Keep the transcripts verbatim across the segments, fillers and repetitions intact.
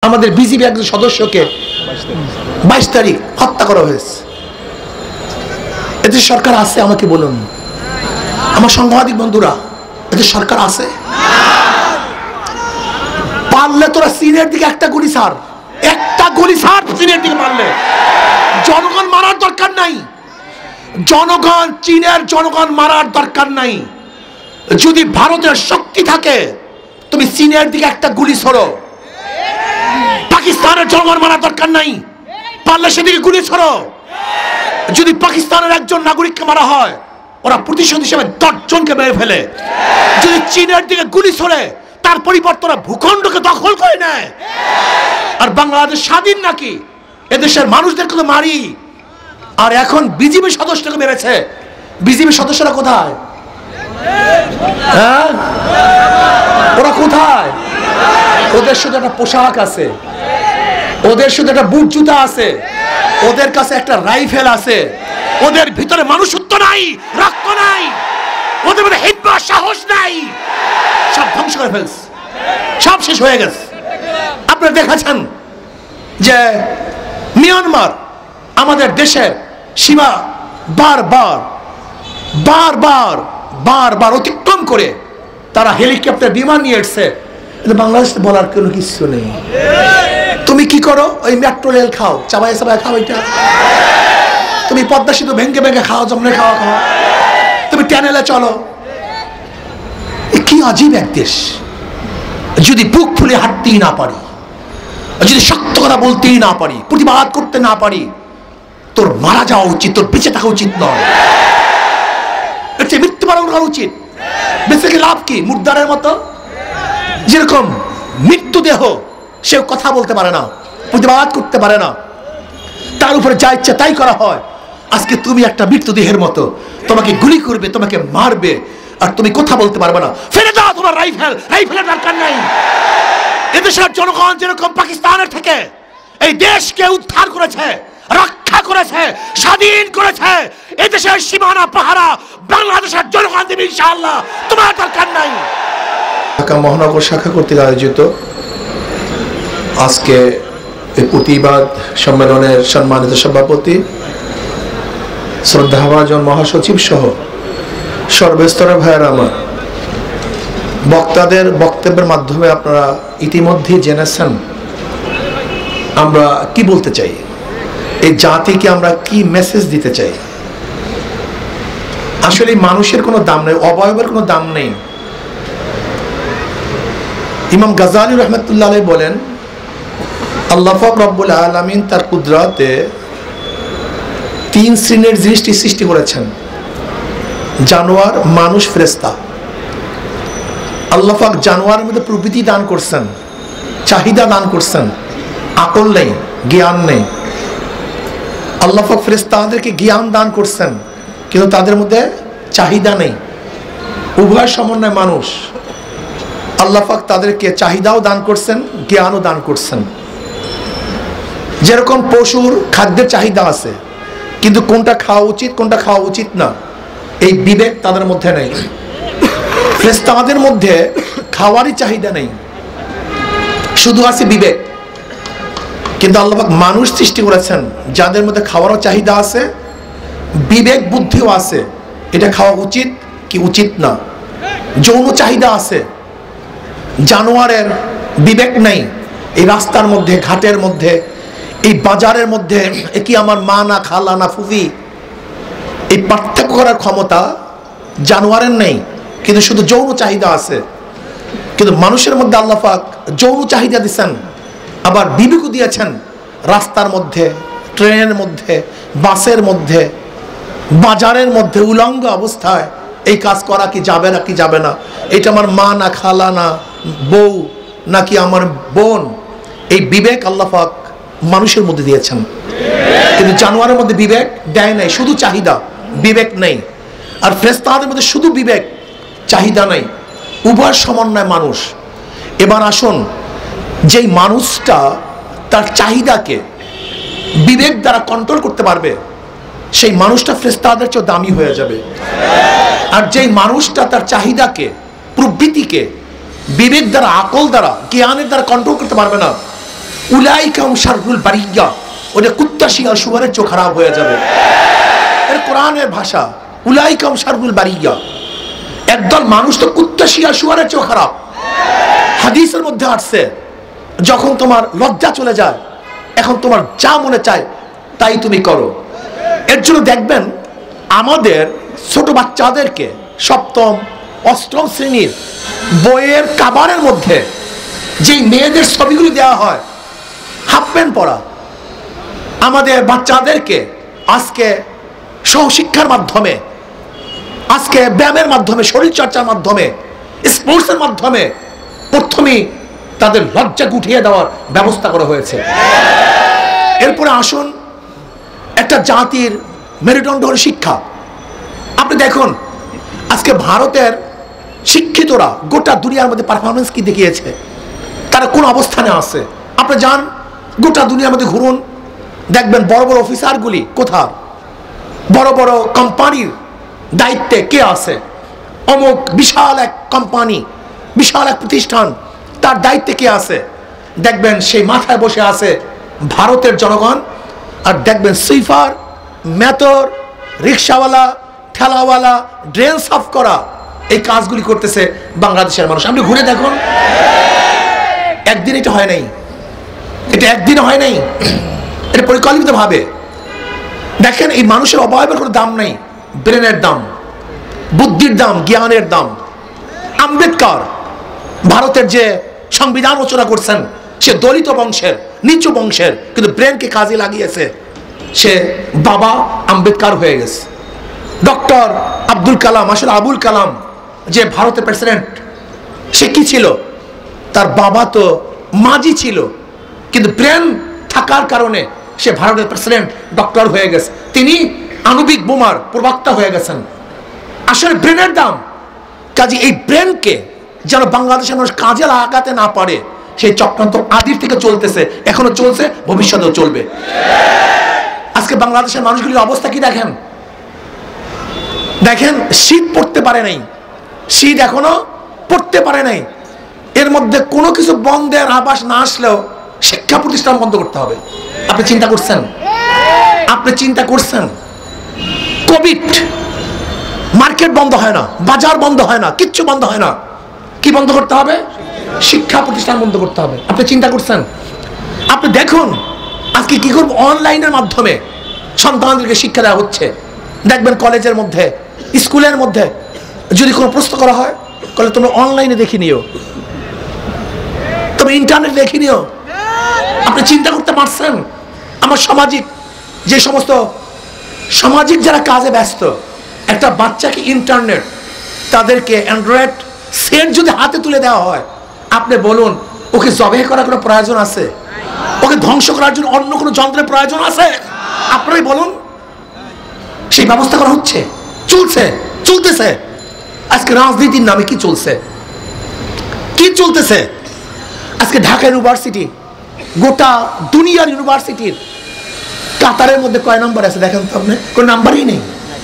আমাদের বিজিবি একজন সদস্যকে বাইশ তারিখ হত্যা করা হয়েছে। এতে সরকার আছে? আমাকে বলুন, আমার সাংবাদিক বন্ধুরা, এতে সরকার আছে? পারলে তোরা চীনের দিকে একটা গুলি ছাড়, একটা গুলি ছাড় চীনের দিকে মারলে। জনগণ মারার দরকার নাই, জনগণ, চীনের জনগণ মারার দরকার নাই। যদি ভারতের শক্তি থাকে তুমি চীনের দিকে একটা গুলি ছড়ো। পাকিস্তানের জনগণ মারার দরকার নাই, পারলে সেদিকে গুলি ছড়ো। যদি পাকিস্তানের একজন নাগরিককে মারা হয়, ওরা প্রতিশোধ হিসেবে দশ জনকে মেরে ফেলে। যদি চীনের দিকে গুলি ছড়ে, তার পরিবর্তে ওরা ভূখণ্ডকে দখল করে নেয়। আর বাংলাদেশ স্বাধীন নাকি? এদেশের মানুষদেরকে তো মারি। আর এখন বিজিবি সদস্যকে মেরেছে। বিজিবি সদস্যরা কোথায়? হ্যাঁ, ওরা কোথায়? ওদের শুধু একটা পোশাক আছে, ওদের শুধু একটা বুট জুতা আছে, ওদের কাছে একটা রাইফেল আছে, ওদের ভিতরে মানুষত্ব নাই, রক্ত নাই, ওদের মধ্যে হিম্মত সাহস নাই। সব ধ্বংস করে ফেলছে, সব শেষ হয়ে গেছে। আপনারা দেখেছেন যে মিয়ানমার আমাদের দেশের সীমা বারবার বারবার বারবার অতিক্রম করে তারা হেলিকপ্টার বিমান নিয়ে এসছে। বাংলাদেশ বলার কোনো কিছু নেই। তুমি কি করো? ওই মেট্রো রেল খাও, চাবাই চাবাই খাও। এটা তুমি পদ্মা সেতু ভেঙে ভেঙে খাও, জমনে খাওয়া খাও। তুমি ট্যানেলে চলো। কি আজীব এক দেশ। যদি বুক ফুলে হাঁটতেই না পারি, যদি শক্ত কথা বলতেই না পারি, প্রতিবাদ করতে না পারি, তোর মারা যাওয়া উচিত, তোর বেঁচে থাকা উচিত নয়। এর চেয়ে মৃত্যুবরণ করা উচিত। বেঁচে কি লাভ কি? মুর্দারের মতো যেরকম মৃত্যুদেহ, সেও কথা বলতে পারে না, প্রতিবাদ করতে পারে না, তার উপরে যা ইচ্ছা তাই করা হয়। আজকে তুমি একটা মৃত্যুদেহের মতো, তোমাকে গুলি করবে, তোমাকে মারবে, আর তুমি কথা বলতে পারবে না। ফেলে দাও তোমার রাইফেল, রাইফেলের দরকার নাই। এদেশের জনগণ যেরকম পাকিস্তানের থেকে এই দেশকে উদ্ধার করেছে, রক্ষা করেছে, স্বাধীন করেছে, এদেশের সীমানা পাহারা বাংলাদেশের জনগণ দেবে ইনশাআল্লাহ। তোমার দরকার নাই। ঢাকা মহানগর শাখা কর্তৃক আয়োজিত আজকে এই প্রতিবাদ সম্মেলনের সম্মানিত সভাপতি, শ্রদ্ধাভাজন মহাসচিব সহ সর্বস্তরের ভাইয়েরা আমার, বক্তাদের বক্তব্যের মাধ্যমে আপনারা ইতিমধ্যে জেনেছেন আমরা কি বলতে চাই, এই জাতিকে আমরা কি মেসেজ দিতে চাই। আসলে মানুষের কোনো দাম নেই, অবয়বের কোনো দাম নেই। ইমাম গাজালি রহমতুল্লাহ আলাইহি বলেন, আল্লাহ পাক রব্বুল আলামিন তার কুদরতে তিন শ্রেণীর সৃষ্টি সৃষ্টি করেছেন: জানোয়ার, মানুষ, ফেরেশতা। আল্লাহ পাক জানোয়ারের মধ্যে প্রবৃত্তি দান করছেন, চাহিদা দান করছেন, আকল নেই, জ্ঞান নেই। আল্লাহ পাক ফেরেশতাদেরকে জ্ঞান দান করছেন, কিন্তু তাদের মধ্যে চাহিদা নেই। উভয় সমন্বয় মানুষ। আল্লাহ পাক তাদেরকে চাহিদাও দান করছেন, জ্ঞানও দান করছেন। যেরকম পশুর খাদ্যের চাহিদা আছে, কিন্তু কোনটা খাওয়া উচিত কোনটা খাওয়া উচিত না, এই বিবেক তাদের মধ্যে নেই। ফেরেশতাদের মধ্যে খাওয়ারই চাহিদা নেই, শুধু আছে বিবেক। কিন্তু আল্লাহ পাক মানুষ সৃষ্টি করেছেন যাদের মধ্যে খাওয়ারও চাহিদা আছে, বিবেক বুদ্ধিও আছে, এটা খাওয়া উচিত কি উচিত না। যৌন চাহিদা আছে, জানোয়ারের বিবেক নেই। এই রাস্তার মধ্যে, ঘাটের মধ্যে, এই বাজারের মধ্যে এ কি আমার মা না খালা না ফুফি, এই পার্থক্য করার ক্ষমতা জানোয়ারের নেই, কিন্তু শুধু যৌন চাহিদা আছে। কিন্তু মানুষের মধ্যে আল্লাহ পাক যৌন চাহিদা দিয়েছেন, আবার বিবেকও দিয়েছেন। রাস্তার মধ্যে, ট্রেনের মধ্যে, বাসের মধ্যে, বাজারের মধ্যে উলঙ্গ অবস্থায় এই কাজ করা কি যাবে না কি যাবে না, এটা আমার মা না খালা না বউ নাকি আমার বোন, এই বিবেক আল্লাহ পাক মানুষের মধ্যে দিয়েছেন। কিন্তু জানোয়ারের মধ্যে বিবেক দেয় নাই, শুধু চাহিদা, বিবেক নেই। আর ফেরেশতাদের মধ্যে শুধু বিবেক, চাহিদা নাই, উভয় সমন্বয় মানুষ। এবার আসুন, যেই মানুষটা তার চাহিদাকে বিবেক দ্বারা কন্ট্রোল করতে পারবে, সেই মানুষটা ফেরেশতাদের চেয়ে দামি হয়ে যাবে। আর যেই মানুষটা তার চাহিদাকে, প্রবৃত্তিকে বিবেক দ্বারা, আকল দ্বারা, জ্ঞানের দ্বারা কন্ট্রোল করতে পারবে না, উলাইকা হুম শাররুল বারিয়া, ওটা কুত্তা শিয়াল শুয়োরের চোখ খারাপ হয়ে যাবে। এর কোরআনের ভাষা, উলাইকা হুম শাররুল বারিয়া। একদল মানুষ তো কুত্তা শিয়াল শুয়োরের চোখ খারাপ। হাদিসের মধ্যে আসছে, যখন তোমার লজ্জা চলে যায়, এখন তোমার যা মনে চায় তাই তুমি করো। এর জন্য দেখবেন আমাদের ছোট বাচ্চাদেরকে সপ্তম অষ্টম শ্রেণীর বইয়ের কাভারের মধ্যে যে মেয়েদের ছবিগুলি দেওয়া হয়, হাফ প্যান্ট পরা, আমাদের বাচ্চাদেরকে আজকে সহশিক্ষার মাধ্যমে, আজকে ব্যায়ামের মাধ্যমে, শরীরচর্চার মাধ্যমে, স্পোর্টসের মাধ্যমে প্রথমেই তাদের লজ্জা গুটিয়ে দেওয়ার ব্যবস্থা করা হয়েছে। এরপরে আসুন, একটা জাতির মেরুদণ্ড হল শিক্ষা। আপনি দেখুন আজকে ভারতের শিক্ষিতরা গোটা দুনিয়ার মধ্যে পারফরমেন্স কি দেখিয়েছে, তারা কোন অবস্থানে আছে। আপনি যান গোটা দুনিয়ার মধ্যে ঘুরুন, দেখবেন বড় বড় অফিসারগুলি কোথায়, বড় বড় কোম্পানির দায়িত্বে কে আছে, অমুক বিশাল এক কোম্পানি, বিশাল এক প্রতিষ্ঠান, তার দায়িত্বে কে আছে, দেখবেন সেই মাথায় বসে আছে ভারতের জনগণ। আর দেখবেন সুইপার, মেথর, রিক্সাওয়ালা, ঠেলাওয়ালা, ড্রেন সাফ করা, এই কাজগুলি করতেছে বাংলাদেশের মানুষ। আপনি ঘুরে দেখুন, একদিন এটা হয় নাই, এটা একদিন হয় নাই, এটা পরিকল্পিত ভাবে। দেখেন এই মানুষের অবয়বের কোনো দাম নাই, ব্রেনের দাম, বুদ্ধির দাম, জ্ঞানের দাম। আম্বেদকর ভারতের যে সংবিধান রচনা করছেন, সে দলিত বংশের, নিচু বংশের, কিন্তু ব্রেনকে কাজে লাগিয়েছে, সে বাবা আম্বেদকর হয়ে গেছে। ডক্টর আব্দুল কালাম, আসলে আবুল কালাম যে ভারতের প্রেসিডেন্ট, সে কি ছিল, তার বাবা তো মাঝি ছিল, কিন্তু ব্রেন থাকার কারণে সে ভারতের প্রেসিডেন্ট ডক্টর হয়ে গেছে। তিনি আণবিক বোমার প্রবক্তা হয়ে গেছেন। আসলে ব্রেনের দাম। কাজে এই ব্রেনকে যেন বাংলাদেশের মানুষ কাজে লাগাতে না পারে, সেই চক্রান্ত আদির থেকে চলতেছে, এখনো চলছে, ভবিষ্যতেও চলবে। আজকে বাংলাদেশের মানুষগুলির অবস্থা কি দেখেন, দেখেন শীত পড়তে পারে নাই, শীত এখনো পড়তে পারে নাই। এর মধ্যে কোনো কিছু বন্ধের আভাস না আসলেও শিক্ষা প্রতিষ্ঠান বন্ধ করতে হবে। আপনি চিন্তা করছেন, আপনি চিন্তা করছেন কোভিড, মার্কেট বন্ধ হয় না, বাজার বন্ধ হয় না, কিচ্ছু বন্ধ হয় না, কি বন্ধ করতে হবে, শিক্ষা প্রতিষ্ঠান বন্ধ করতে হবে। আপনি চিন্তা করছেন, আপনি দেখুন আজকে কি করব, অনলাইনের মাধ্যমে সন্তানদেরকে শিক্ষা দেওয়া হচ্ছে। দেখবেন কলেজের মধ্যে, স্কুলের মধ্যে যদি কোনো প্রশ্ন করা হয়, তাহলে তোমরা অনলাইনে দেখে নিও, তুমি ইন্টারনেট দেখে নিও। আপনি চিন্তা করতে পারছেন আমার সামাজিক যে সমস্ত সামাজিক যারা কাজে ব্যস্ত, একটা বাচ্চাকে ইন্টারনেট, তাদেরকে অ্যান্ড্রয়েড সেট যদি হাতে তুলে দেওয়া হয়, আপনি বলুন ওকে জবে করার কোনো প্রয়োজন আছে, ওকে ধ্বংস করার জন্য অন্য কোনো যন্ত্রের প্রয়োজন আছে? আপনারাই বলুন। সেই ব্যবস্থা করা হচ্ছে, চলছে, চলতেছে। আজকে রাজনীতির নামে কি চলছে, কি চলতেছে? আজকে ঢাকা ইউনিভার্সিটি, গোটা দুনিয়ার ইউনিভার্সিটির কাতারের মধ্যে কয় নাম্বার আছে দেখেন তো আপনি? কোন নাম্বারই নেই,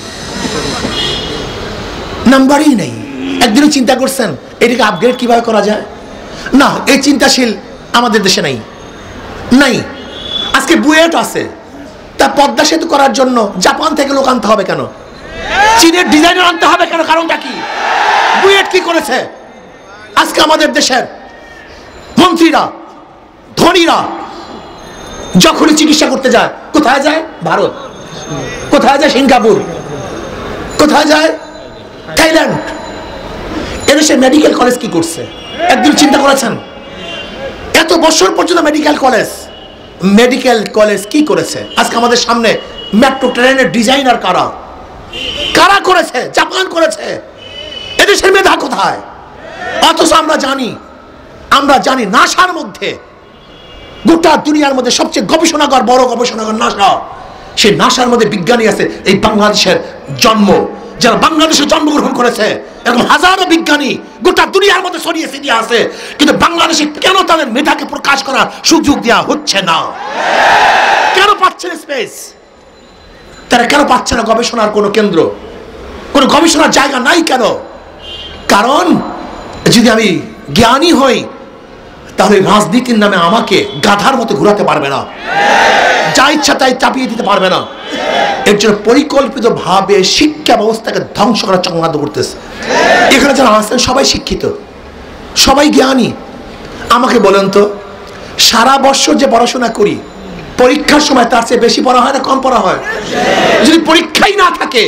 নাম্বারই নেই। একদিনও চিন্তা করছেন এটাকে আপগ্রেড কিভাবে করা যায়? না, এই চিন্তাশীল আমাদের দেশে নাই, নাই। আজকে বুয়েট আছে, তা পদ্মা সেতু করার জন্য জাপান থেকে লোক আনতে হবে কেন? চীনের ডিজাইনার আনতে হবে কেন? কারণটা কি? বুয়েট কি করেছে? আজকে আমাদের দেশের মন্ত্রীরা, ধনীরা যখনই চিকিৎসা করতে যায়, কোথায় যায়? ভারত। কোথায় যায়? সিঙ্গাপুর। কোথায় যায়? থাইল্যান্ড। এদেশের মেডিকেল কলেজ কি করছে? একদিন চিন্তা করেছেন? এত বছর পর্যন্ত মেডিকেল কলেজ, মেডিকেল কলেজ কি করেছে? আজকে আমাদের সামনে মেট্রো ট্রেনের ডিজাইনার কারা? কারা করেছে? জাপান করেছে। এদেশের মেধা কোথায়? অথচ আমরা জানি, আমরা জানি নাসার মধ্যে, গোটা দুনিয়ার মধ্যে সবচেয়ে গবেষণাগার, বড় গবেষণাগার নাসা। সেই নাসার মধ্যে বিজ্ঞানী আছে এই বাংলাদেশের জন্ম, যারা বাংলাদেশে জন্মগ্রহণ করেছে। এরকম হাজারো বিজ্ঞানী গোটা দুনিয়ার মধ্যে ছড়িয়ে ছিটিয়ে আছে, কিন্তু বাংলাদেশে কেন তাদের মেধাকে প্রকাশ করার সুযোগ দেওয়া হচ্ছে না? কেন পাচ্ছে না স্পেস? তারা কেন পাচ্ছে না গবেষণার কোনো কেন্দ্র, কোনো গবেষণার জায়গা নাই কেন? কারণ যদি আমি জ্ঞানী হই, তাহলে রাজনীতির নামে আমাকে গাধার মতো ঘোরাতে পারবে না, যা ইচ্ছা তাই চাপিয়ে দিতে পারবে না। এর জন্য পরিকল্পিত ভাবে শিক্ষা ব্যবস্থাকে ধ্বংস করার চক্রান্ত করতেছে। এখানে যারা আছেন সবাই শিক্ষিত, সবাই জ্ঞানী। আমাকে বলেন তো, সারা বছর যে পড়াশোনা করি, পরীক্ষার সময় তার চেয়ে বেশি পড়া হয় না কম পড়া হয়? যদি পরীক্ষাই না থাকে,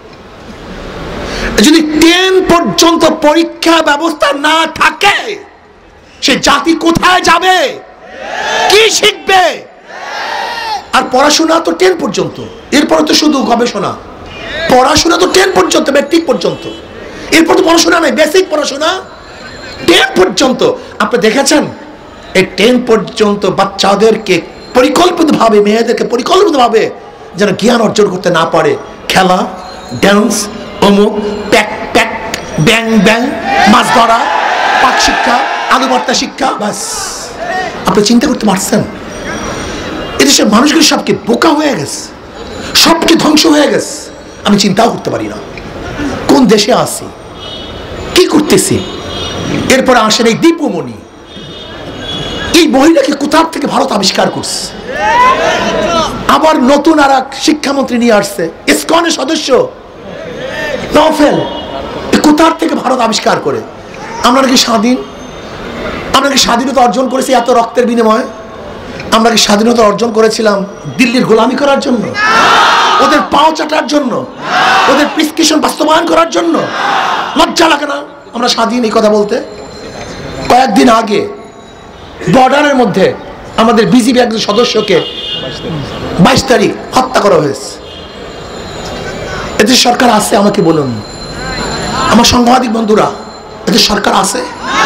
যদি টেন পর্যন্ত পরীক্ষা ব্যবস্থা না থাকে, সে জাতি কোথায় যাবে, কি শিখবে? আর পড়াশোনা তো টেন পর্যন্ত, এরপরে তো শুধু গবেষণা। পড়াশোনা তো টেন পর্যন্ত, ম্যাট্রিক পর্যন্ত, এরপর তো পড়াশোনা নাই, বেসিক পড়াশোনা টেন পর্যন্ত। আপনি দেখেছেন এই টেন পর্যন্ত বাচ্চাদেরকে পরিকল্পিতভাবে, মেয়েদেরকে পরিকল্পিতভাবে যেন জ্ঞান অর্জন করতে না পারে, খেলা, ড্যান্স, অমুক, প্যাক প্যাক, ব্যাং ব্যাং, মাছ ধরা, পাক শিক্ষা, আলু ভর্তা শিক্ষা, বাস। আপনি চিন্তা করতে পারছেন? এদেশের মানুষগুলো সবকে বোকা হয়ে গেছে, সবকে ধ্বংস হয়ে গেছে। আমি চিন্তাও করতে পারি না কোন দেশে আছি, কি করতেছি। এরপরে আসেন এই দীপমণি, এই মহিলাকে কোথার থেকে ভারত আবিষ্কার করছে। আবার নতুন আর এক শিক্ষামন্ত্রী নিয়ে আসছে, ইসকনের সদস্য নওফেল, কোথার থেকে ভারত আবিষ্কার করে। আমরা নাকি স্বাধীন, আমরা কি স্বাধীনতা অর্জন করেছি এত রক্তের বিনিময়ে? আমরা কি স্বাধীনতা অর্জন করেছিলাম দিল্লির গোলামি করার জন্য, ওদের পাও চাটার জন্য, ওদের প্রেসক্রিপশন বাস্তবায়ন করার জন্য? লজ্জা লাগে না আমরা স্বাধীন এই কথা বলতে? কয়েকদিন আগে বর্ডারের মধ্যে আমাদের বিজিবি একজন সদস্যকে বাইশ তারিখ হত্যা করা হয়েছে। এদের সরকার আছে? আমাকে বলুন, আমার সাংবাদিক বন্ধুরা, এদের সরকার আছে?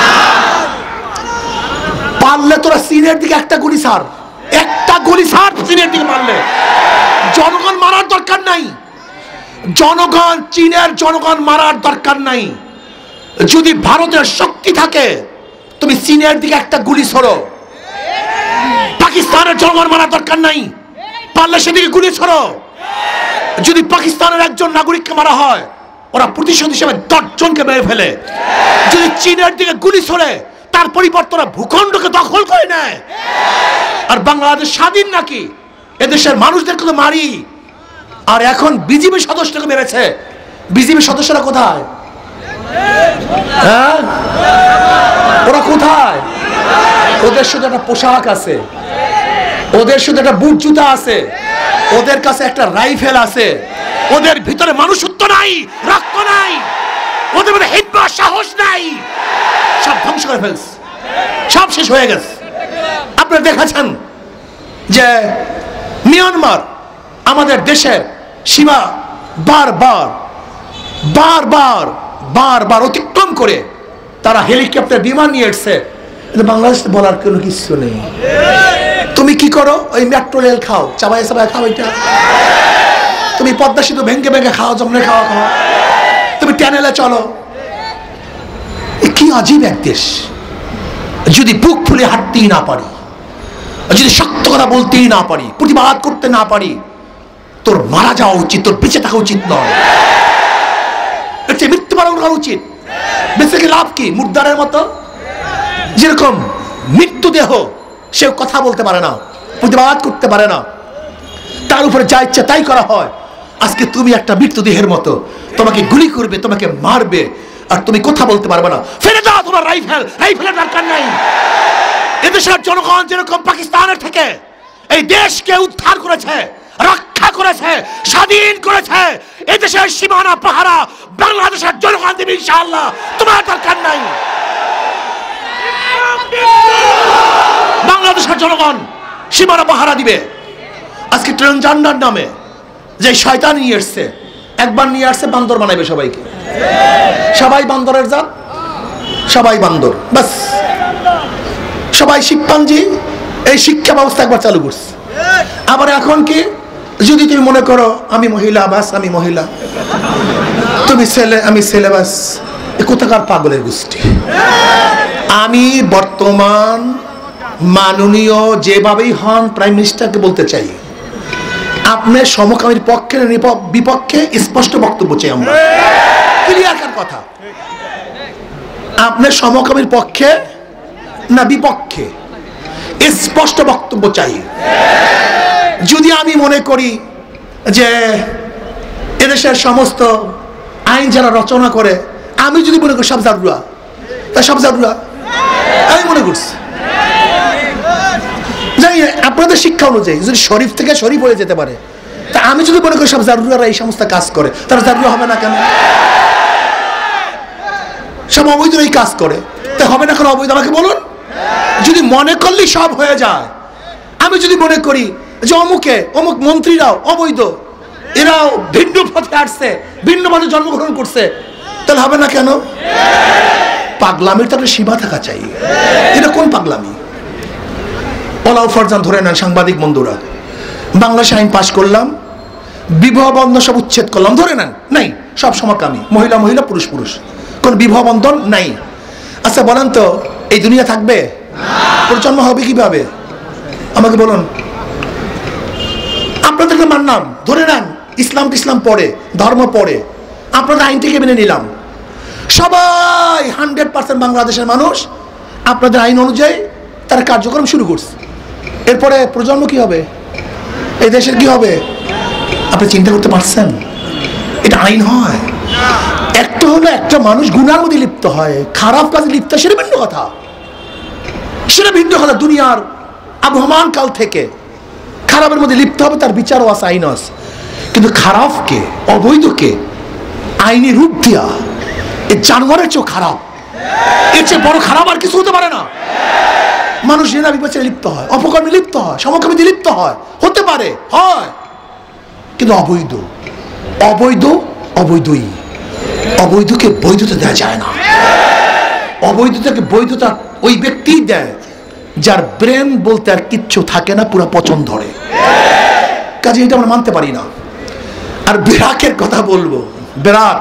পারলে তোরা চীনের দিকে একটা গুলি ছাড়, একটা গুলি ছাড় চীনের দিকে মারলে। জনগণ মারার দরকার নাই, জনগণ, চীনের জনগণ মারার দরকার নাই। যদি ভারতের শক্তি থাকে তুমি চীনের দিকে একটা গুলি ছড়ো। পাকিস্তানের জনগণ মারার দরকার নাই, পারলে সেদিকে গুলি ছড়ো। যদি পাকিস্তানের একজন নাগরিককে মারা হয়, ওরা প্রতিশোধ হিসেবে দশ জনকে মেরে ফেলে। যদি চীনের দিকে গুলি ছড়ে, তার পরিবর্তে ওরা ভূখণ্ডকে দখল করে নেয়। আর বাংলাদেশ স্বাধীন নাকি? এদেশের মানুষদেরকে তো মারি। আর এখন বিজিবি সদস্যকে মেরেছে, বিজিবি সদস্যরা কোথায়? হ্যাঁ, ওরা কোথায়? ওদের শুধু একটা পোশাক আছে, ওদের শুধু একটা বুট জুতা আছে, ওদের কাছে একটা রাইফেল আছে, ওদের ভিতরে মানুষত্ব নাই, রক্ত নাই, ওদের মধ্যে হিম্মত সাহস নাই। সব ধ্বংস করে ফেলছে, সব শেষ হয়ে গেছে। আপনারা দেখেছেন যে মিয়ানমার আমাদের দেশের সীমা বারবার বারবার বারবার অতিক্রম করে তারা হেলিকপ্টার, বিমান নিয়ে এসছে। বাংলাদেশে বলার কোনো কিছু নেই। তুমি কি করো? ওই মেট্রো রেল খাও, চাবাই চাবাই খাও, এটা তুমি পদ্মা সেতু ভেঙ্গে ভেঙ্গে খাও, জমনে খাওয়া খাও, তুমি ট্যানেলে চলো। কি আজীব এক দেশ। যদি বুক ফুলে হাঁটতেই না পারি, যদি সত্য কথা বলতেই না পারি, প্রতিবাদ করতে না পারি, তোর মারা যাওয়া উচিত, তোর বেঁচে থাকা উচিত নয়। মৃত্যুবরণ করা উচিত। বেঁচে কি লাভ কি? মুর্দারের মতো যেরকম মৃত্যুদেহ, সে কথা বলতে পারে না, প্রতিবাদ করতে পারে না, তার উপরে যা ইচ্ছা তাই করা হয়। আজকে তুমি একটা মৃত্যুদেহের মতো, তোমাকে গুলি করবে, তোমাকে মারবে, আর তুমি কথা বলতে পারবে না। ফেলে দাও তোমার রাইফেল, রাইফেলের দরকার নাই। এদেশের জনগণ যেরকম পাকিস্তানের থেকে এই দেশকে উদ্ধার করেছে, রক্ষা করেছে, স্বাধীন করেছে, এদেশের সীমানা পাহারা বাংলাদেশের জনগণ দেবে ইনশাআল্লাহ। তোমার দরকার নাই। বাংলাদেশের জনগণ সীমানা পাহারা দিবে। আজকে ট্রান্সজেন্ডার নামে যে শয়তান নিয়ে এসছে, একবার নিয়ে আসছে বান্দর বানাইবে সবাইকে। সবাই বান্দরের জাত, সবাই বান্দর, বাস সবাই শিম্পাঞ্জি। এই শিক্ষা ব্যবস্থা একবার চালু করছে। আবার এখন কি, যদি তুমি মনে করো আমি মহিলা, বাস আমি মহিলা, তুমি ছেলে আমি ছেলে, বাস। কোথাকার পাগলের গোষ্ঠী। আমি বর্তমান মাননীয় যেভাবেই হন প্রাইম মিনিস্টারকে বলতে চাই, আপনার সমকামীর পক্ষে বিপক্ষে স্পষ্ট বক্তব্য চাই আমরা, ক্লিয়ার কথা। আপনার সমকামীর পক্ষে না বিপক্ষে? স্পষ্ট বক্তব্য চাই। যদি আমি মনে করি যে এদেশের সমস্ত আইন যারা রচনা করে, আমি যদি মনে করি সব জারুরা, তা সব জারুরা আমি মনে করছি, জানি আপনাদের শিক্ষা অনুযায়ী যদি শরীফ থেকে শরীফ হয়ে যেতে পারে, তা আমি যদি মনে করি সব জারুরারা এই সমস্ত কাজ করে, তারা জারুরা হবে না কেন? সব অবৈধরাই কাজ করে, তা হবে না কেন অবৈধ? আমাকে বলুন। যদি মনে করলেই সব হয়ে যায়, আমি যদি মনে করি যে অমুকে অমুক মন্ত্রীরাও অবৈধ, এরাও ভিন্ন পথে আসছে, ভিন্ন পথে জন্মগ্রহণ করছে, তাহলে হবে না কেন? পাগলামির তো একটা সীমা থাকা চাই। এটা কোন পাগলামি? ওলাও ফরজান ধরে নেন সাংবাদিক বন্ধুরা, বাংলাদেশে আইন পাশ করলাম, বিবাহ বন্ধন সব উচ্ছেদ করলাম, ধরে নেন নাই, সব সমকামী, মহিলা মহিলা পুরুষ পুরুষ, কোন বিবাহ বন্ধন নাই। আচ্ছা বলেন তো এই দুনিয়া থাকবে? প্রজন্ম হবে কিভাবে? আমাকে বলুন। আপনাদেরকে মানলাম, ধরে নেন ইসলাম ইসলাম পড়ে, ধর্ম পড়ে, আপনাদের আইনটিকে মেনে নিলাম, সবাই হান্ড্রেড পার্সেন্ট বাংলাদেশের মানুষ আপনাদের আইন অনুযায়ী তারা কার্যক্রম শুরু করছে। এরপরে প্রজন্ম কি হবে? এই দেশের কি হবে? আপনি চিন্তা করতে পারছেন? এটা আইন হয়? একটা হলো একটা মানুষ গুনার মধ্যে লিপ্ত হয়, খারাপ কাজে লিপ্ত, সেটা ভিন্ন কথা, সেটা ভিন্ন কথা। দুনিয়ার আবহমান কাল থেকে খারাপের মধ্যে লিপ্ত হবে, তার বিচারও আছে, আইন আছে। কিন্তু খারাপকে, অবৈধকে আইনি রূপ দিয়া এই জানোয়ারের চেয়েও খারাপ, এর চেয়ে বড় খারাপ আর কিছু হতে পারে না। মানুষ জেনা বিপচে লিপ্ত হয়, অপকর্মে লিপ্ত হয়, সমকামিতে লিপ্ত হয়, হতে পারে, হয়, কিন্তু অবৈধ অবৈধ অবৈধই। অবৈধকে বৈধতা দেওয়া যায় না। অবৈধতাকে বৈধতা ওই ব্যক্তিই দেয় যার ব্রেন বলতে আর কিচ্ছু থাকে না, পুরো পচন ধরে। কাজে এটা আমরা মানতে পারি না। আর বিরাকের কথা বলবো, বিরাক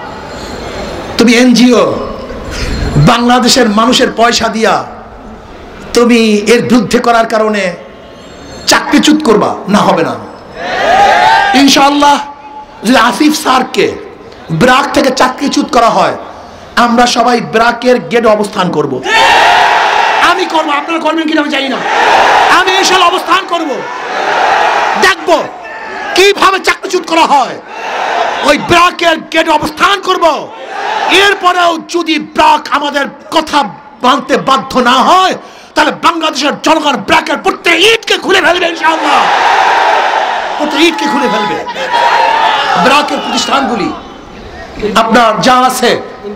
তুমি এনজিও, বাংলাদেশের মানুষের পয়সা দিয়া তুমি এর বিরুদ্ধে করার কারণে চাকরিচ্যুত করবা না, হবে না ইনশাআল্লাহ। যদি আসিফ স্যারকে ব্রাক থেকে চাকরিচ্যুত করা হয়, আমরা সবাই ব্রাকের গেটে অবস্থান করব। আমি করবো, আপনারা করবেন কিনা আমি জানি না, আমি ইনশাআল্লাহ অবস্থান করব, দেখব কিভাবে চাকরিচ্যুত করা হয়। ওই ব্রাকের গেটে অবস্থান করব। এরপরেও যদি ব্রাক আমাদের কথা মানতে বাধ্য না হয়, তাহলে বাংলাদেশের জনগণ ব্রাকের প্রত্যেক ইটকে খুলে ফেলবে ইনশাআল্লাহ, প্রত্যেক ইটকে খুলে ফেলবে। ব্রাকের প্রতিষ্ঠানগুলি আপনার যা আছে,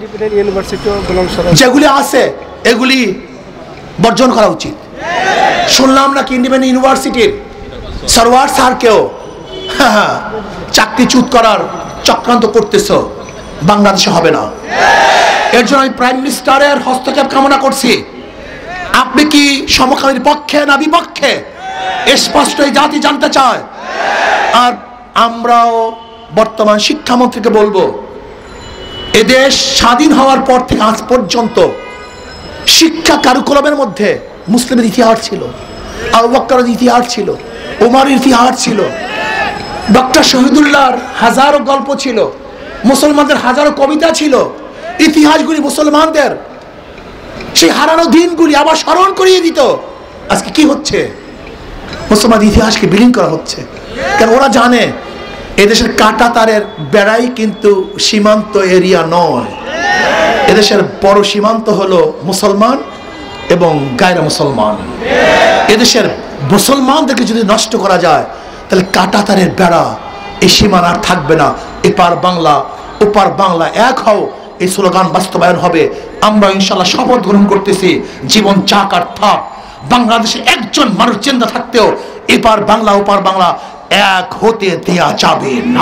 যেগুলি আছে এগুলি বর্জন করা উচিত। শুনলাম নাকি ইন্ডিপেন্ডেন্ট ইউনিভার্সিটির সরওয়ার স্যারকেও চাকরিচ্যুত করার চক্রান্ত করতেছ, বাংলাদেশে হবে না। এর জন্য আমি প্রাইম মিনিস্টারের হস্তক্ষেপ কামনা করছি। আপনি কি সমকামীর পক্ষে না বিপক্ষে? স্পষ্ট এই জাতি জানতে চায়। আর আমরাও বর্তমান শিক্ষামন্ত্রীকে বলবো, এদেশ স্বাধীন হওয়ার পর থেকে আজ পর্যন্ত শিক্ষা কারিকুলামের মধ্যে মুসলিমের ইতিহাস ছিল, আবু বকরের ইতিহাস ছিল, ওমরের ইতিহাস ছিল, ডক্টর শহীদুল্লাহর হাজারো গল্প ছিল, মুসলমানদের হাজারো কবিতা ছিল। ইতিহাসগুলি মুসলমানদের সেই হারানো দিনগুলি আবার স্মরণ করিয়ে দিত। আজকে কি হচ্ছে? মুসলমান ইতিহাসকে বিলীন করা হচ্ছে। কারণ ওরা জানে এদেশের কাঁটা তারের বেড়াই কিন্তু সীমান্ত এরিয়া নয়। এদেশের বড় সীমান্ত হলো মুসলমান এবং গায়রা মুসলমান। এদেশের মুসলমানদেরকে যদি নষ্ট করা যায়, তাহলে কাঁটা তারের বেড়া, এই সীমানা আর থাকবে না। এপার বাংলা ওপার বাংলা এক হও, এই স্লোগান বাস্তবায়ন হবে। আমরা ইনশাআল্লাহ শপথ গ্রহণ করতেছি, জীবন চাক আর থাক, বাংলাদেশে একজন মানুষ জিন্দা থাকতেও এপার বাংলা ওপার বাংলা এক হতে দেয়া যাবে না।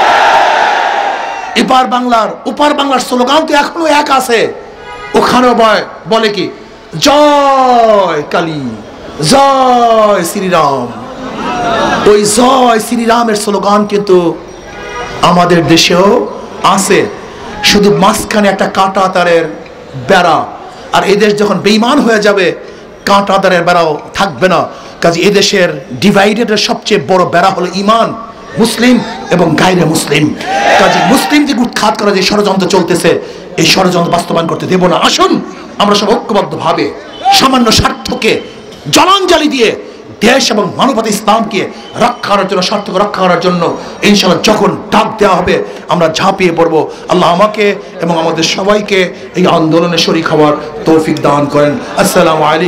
এপার বাংলার ওপার বাংলার স্লোগান তো এখনো এক আছে। ওখানেও বলে কি, জয় কালী, জয় শ্রীরাম। ওই জয় শ্রীরামের স্লোগান কিন্তু আমাদের দেশেও আছে, শুধু মাঝখানে একটা কাঁটা তারের বেড়া। আর এদেশ যখন বেঈমান হয়ে যাবে, কাঁটা তারের বেড়াও থাকবে না। কাজে এদেশের ডিভাইডেডের সবচেয়ে বড় বেড়া হলো ঈমান, মুসলিম এবং গায়রে মুসলিম। কাজে মুসলিমদের উৎখাত করা যে ষড়যন্ত্র চলতেছে, এই ষড়যন্ত্র বাস্তবায়ন করতে দেব না। আসুন আমরা সব ঐক্যবদ্ধভাবে সামান্য স্বার্থকে জলাঞ্জলি দিয়ে দেশ এবং মানবতা ইসলামকে রক্ষা করার জন্য, স্বার্থকে রক্ষা করার জন্য ইনশাআল্লাহ যখন ডাক দেওয়া হবে আমরা ঝাঁপিয়ে পড়ব। আল্লাহ আমাকে এবং আমাদের সবাইকে এই আন্দোলনে শরীক হওয়ার তৌফিক দান করেন। আসসালামু আলাইকুম।